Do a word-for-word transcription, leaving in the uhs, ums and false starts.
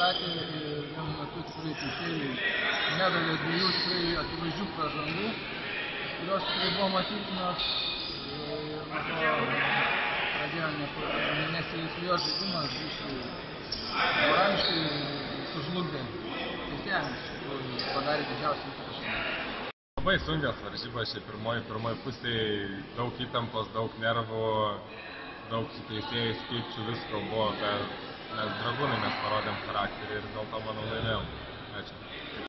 statė ir vienu metu tikrai teisėjai nedavė dviejų tikrai akivaizdžių pražangų, kurios tikrai buvo matytinos ir nuo to pradėjo nesiveiklio žaidimas būti morališkai sužlugdė teisėjams, iš tikrųjų padarė didžiausią įtaką šiandien. Labai sunkios varžybos šiaip pirmoji, pirmoji pusėje daug įtampos, daug nervų, daug su teisėjais pykčių, visko buvo, bet mes dragūnai mes parodėm charakterį ir dėl to manau laimėjom. Ačiū.